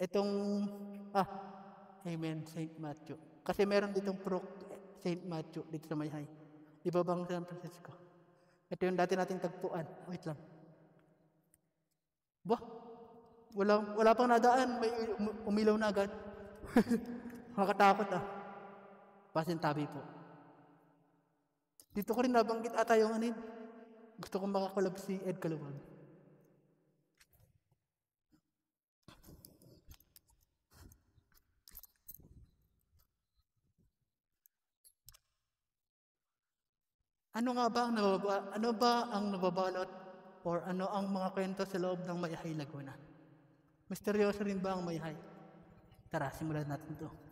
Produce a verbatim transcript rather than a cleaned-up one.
Itong, ah, Amen, Saint Matthew. Kasi meron ditong Pro Saint Matthew dito sa Mayhay. Ibabang San Francisco. Ito yung dati nating tagpuan. Wait lang. Bah, wala, wala pang nadaan. May umilaw na agad. Makatakot ah. Pasintabi po. Dito ko rin nabanggit ata yung ano yun. Gusto kong makakolab si Ed Caluwag. Ano nga ba ang nababa, ano ba ang nababalot or ano ang mga kwento sa loob ng Mayhay Laguna? Misteryoso rin ba ang Mayhay? Tara, simulan natin to.